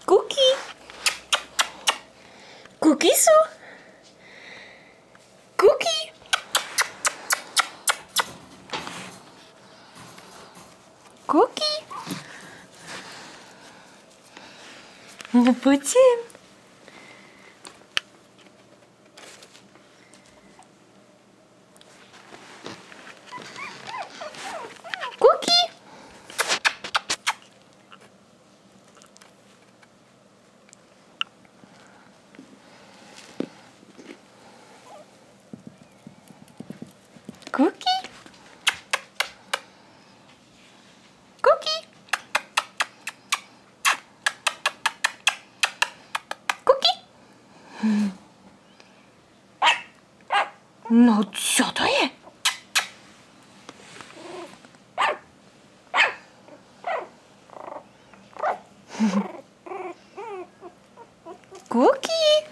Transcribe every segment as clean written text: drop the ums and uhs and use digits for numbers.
Cookie. Cookisu. Cookie. Cookie. Ну, потім. Cookie. Cookie. Cookie. Cookie. Ну, що то є? Cookie.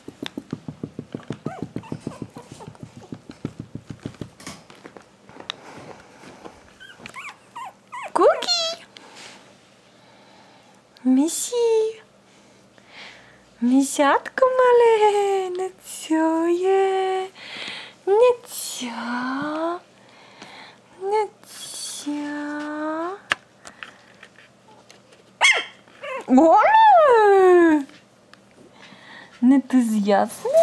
Cookie. Місі. Місятко мале, не цьоє. Не цьо. Не цьо. Оле! Не ти з'ясни?